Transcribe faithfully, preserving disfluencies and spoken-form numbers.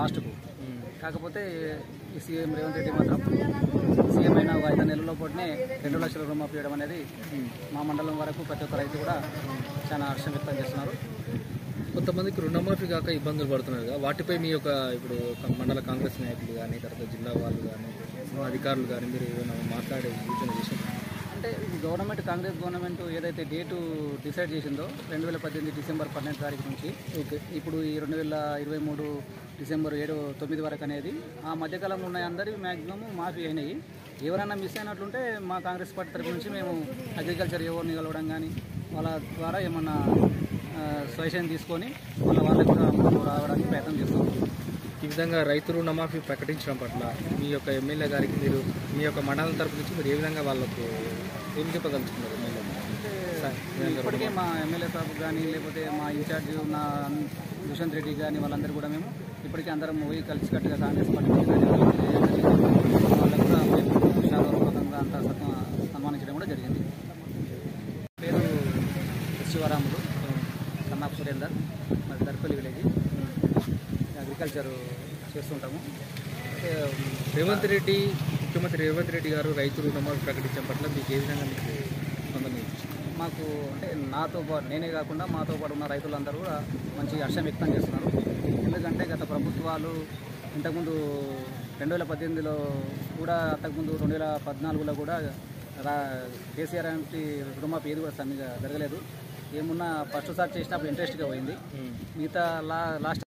లాస్ట్కు. కాకపోతే ఈ సీఎం రేవంత్ రెడ్డి మాత్రం సీఎం అయిన ఒక ఐదు నెలల పాటునే రెండు లక్షల రుణమాఫీ చేయడం అనేది మా మండలం వరకు ప్రతి ఒక్క రైతు కూడా చాలా హర్షం వ్యక్తం చేస్తున్నారు. కొంతమందికి రుణమాఫీ కాక ఇబ్బందులు పడుతున్నారు కదా, వాటిపై మీ యొక్క ఇప్పుడు మండల కాంగ్రెస్ నాయకులు కానీ తర్వాత జిల్లా వాళ్ళు కానీ అధికారులు కానీ మీరు ఏమైనా మాట్లాడే సూచన చేశారు? అంటే గవర్నమెంట్ కాంగ్రెస్ గవర్నమెంట్ ఏదైతే డేటు డిసైడ్ చేసిందో రెండు వేల పద్దెనిమిది డిసెంబర్ పన్నెండు తారీఖు నుంచి ఓకే ఇప్పుడు ఈ రెండు వేల ఇరవై మూడు డిసెంబర్ ఏడు తొమ్మిది వరకు అనేది ఆ మధ్యకాలంలో ఉన్నాయి అందరివి మ్యాక్సిమం మాఫీ అయినాయి. ఎవరైనా మిస్ అయినట్లుంటే మా కాంగ్రెస్ పార్టీ తరఫు నుంచి మేము అగ్రికల్చర్ ఎవరిని కలవడం కానీ వాళ్ళ ద్వారా ఏమన్నా సజెషన్ తీసుకొని వాళ్ళ వాళ్ళకి కూడా రావడానికి ప్రయత్నం చేస్తాం. ఈ విధంగా రైతు రుణమాఫీ ప్రకటించడం పట్ల మీ యొక్క ఎమ్మెల్యే గారికి మీరు మీ యొక్క మండలం తరపు నుంచి మీరు ఏ విధంగా వాళ్ళకు ఏం చెప్పగలుగుతున్నారు? ఎమ్మెల్యే ఇప్పటికే మా ఎమ్మెల్యే సాబ్ కానీ లేకపోతే మా ఇన్ఛార్జ్ ఉన్న దుష్యంత్ రెడ్డి కానీ వాళ్ళందరూ కూడా మేము ఇప్పటికే అందరం పోయి కలిసికట్టుగా కాంగ్రెస్ పార్టీ వాళ్ళకు కూడా శాఖపూర్వకంగా అంతా సన్మానించడం కూడా జరిగింది. పేరు శివరాములు, కన్నాపు సురేందర్, మరి దర్పల్లి విలేజ్, అగ్రికల్చర్ చేస్తుంటాము. రేవంత్ రెడ్డి ముఖ్యమంత్రి రేవంత్ రెడ్డి గారు రైతు రుణమాఫీ ప్రకటించడం పట్ల మీకు ఏ విధంగా మీకు స్పందన? మాకు అంటే నాతో పాటు నేనే కాకుండా మాతో పాటు ఉన్న రైతులందరూ కూడా మంచి హర్షం వ్యక్తం చేస్తున్నారు. ఎందుకంటే గత ప్రభుత్వాలు ఇంతకుముందు రెండు వేల పద్దెనిమిదిలో కూడా అంతకుముందు రెండు వేల పద్నాలుగులో కూడా రా కేసీఆర్ అంటే రుణమాఫీ ఏది కూడా సరిగ్గా జరగలేదు. ఏమున్నా ఫస్ట్ సార్ చేసినప్పుడు ఇంట్రెస్ట్గా పోయింది. మిగతా లా లాస్ట్